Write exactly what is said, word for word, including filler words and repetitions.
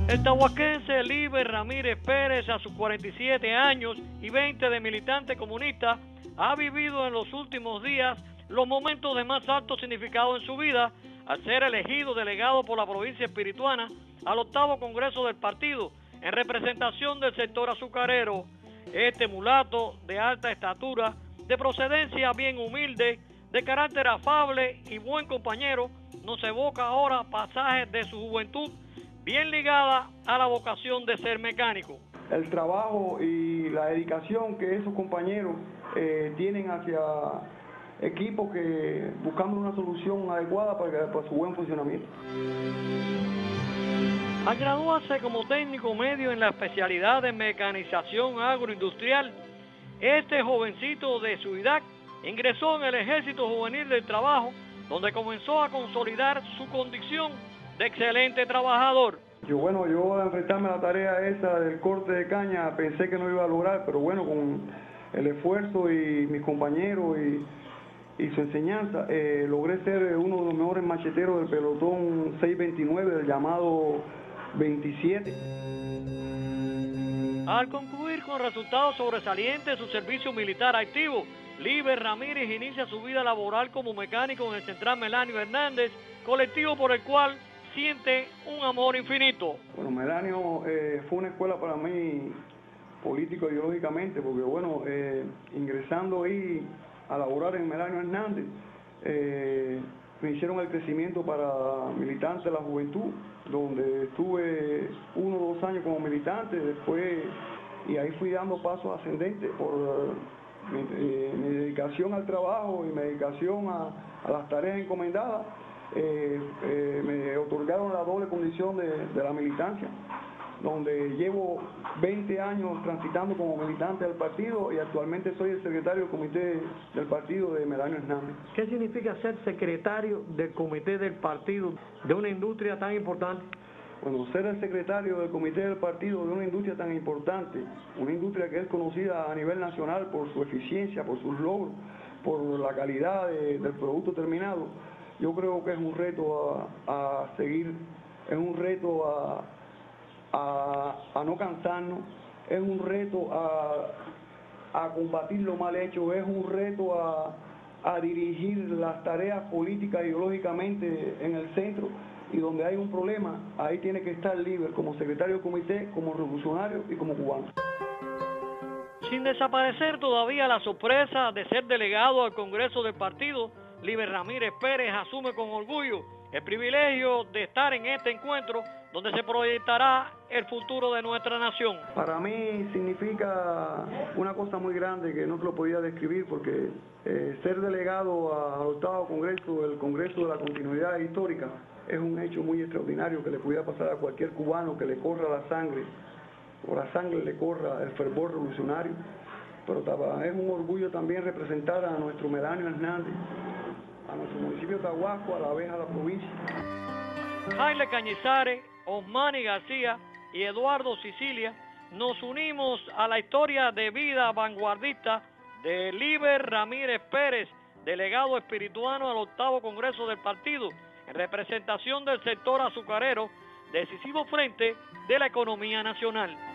El tahuasquense Liber Ramírez Pérez, a sus cuarenta y siete años y veinte de militante comunista, ha vivido en los últimos días los momentos de más alto significado en su vida al ser elegido delegado por la provincia espirituana al octavo congreso del partido en representación del sector azucarero. Este mulato de alta estatura, de procedencia bien humilde, de carácter afable y buen compañero, nos evoca ahora pasajes de su juventud bien ligada a la vocación de ser mecánico. El trabajo y la dedicación que esos compañeros eh, tienen hacia equipos que buscando una solución adecuada para, para su buen funcionamiento. Al graduarse como técnico medio en la especialidad de mecanización agroindustrial, este jovencito de su edad ingresó en el Ejército Juvenil del Trabajo, donde comenzó a consolidar su condición de excelente trabajador. Yo, bueno, yo al enfrentarme a la tarea esa del corte de caña pensé que no iba a lograr, pero bueno, con el esfuerzo y mis compañeros y, y su enseñanza, eh, logré ser uno de los mejores macheteros del pelotón seiscientos veintinueve, del llamado veintisiete. Al concluir con resultados sobresalientes de su servicio militar activo, Liber Ramírez inicia su vida laboral como mecánico en el Central Melanio Hernández, colectivo por el cual siente un amor infinito. Bueno, Melanio eh, fue una escuela para mí político ideológicamente, porque bueno, eh, ingresando ahí a laborar en Melanio Hernández, eh, me hicieron el crecimiento para militante de la juventud, donde estuve uno o dos años como militante, después, y ahí fui dando pasos ascendentes por uh, mi, eh, mi dedicación al trabajo y mi dedicación a, a las tareas encomendadas. Eh, eh, me otorgaron la doble condición de, de la militancia, donde llevo veinte años transitando como militante del partido y actualmente soy el secretario del comité del partido de Melanio Hernández. ¿Qué significa ser secretario del comité del partido de una industria tan importante? Bueno, ser el secretario del comité del partido de una industria tan importante, una industria que es conocida a nivel nacional por su eficiencia, por sus logros, por la calidad de, del producto terminado, yo creo que es un reto a, a seguir, es un reto a, a, a no cansarnos, es un reto a, a combatir lo mal hecho, es un reto a, a dirigir las tareas políticas ideológicamente en el centro, y donde hay un problema, ahí tiene que estar Liber como secretario del comité, como revolucionario y como cubano. Sin desaparecer todavía la sorpresa de ser delegado al Congreso del partido, Liber Ramírez Pérez asume con orgullo el privilegio de estar en este encuentro donde se proyectará el futuro de nuestra nación. Para mí significa una cosa muy grande que no te lo podía describir, porque eh, ser delegado al octavo Congreso, el Congreso de la Continuidad Histórica, es un hecho muy extraordinario que le pudiera pasar a cualquier cubano que le corra la sangre, o la sangre le corra el fervor revolucionario, pero es un orgullo también representar a nuestro Melanio Hernández, a nuestro municipio de Tahuasco, a la vez a la provincia. Jaime Cañizares, Osmani García y Eduardo Sicilia nos unimos a la historia de vida vanguardista de Liber Ramírez Pérez, delegado espirituano al octavo Congreso del partido, en representación del sector azucarero, decisivo frente de la economía nacional.